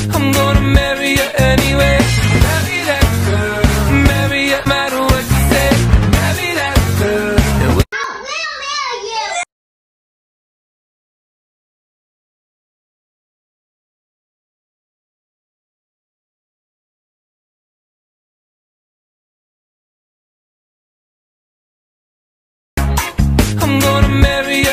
I'm gonna marry you anyway. Marry that girl, marry you no matter what you say. Marry that girl. I'm gonna marry you